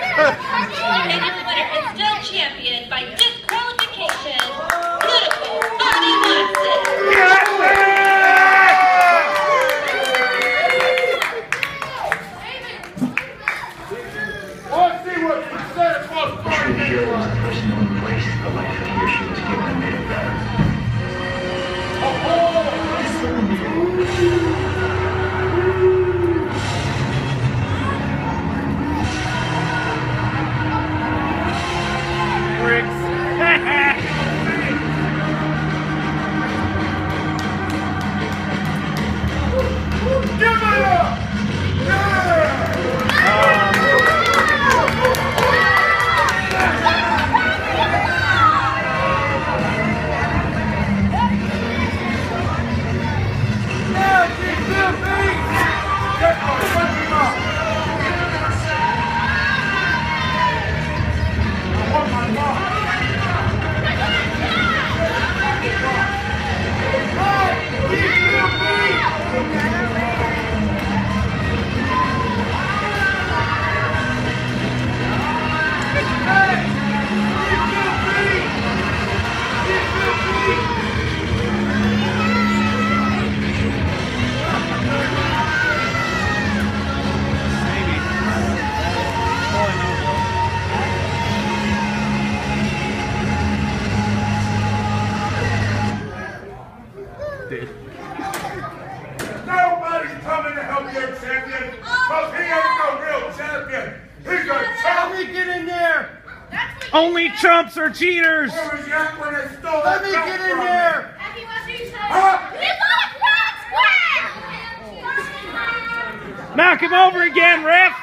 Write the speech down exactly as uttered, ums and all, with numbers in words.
And your winner is still champion by disqualification, beautiful Bonnie Watson. Let's see what success was. The true hero is the person who embraced the life that he or she was given and made it better. Give it up! Nobody's coming to help your champion, because he ain't no real champion. He's a champ. Let me get in there. Only chumps are cheaters. Where was you at when they stole Let that me belt get in from me? there. Huh? Knock him over again, ref.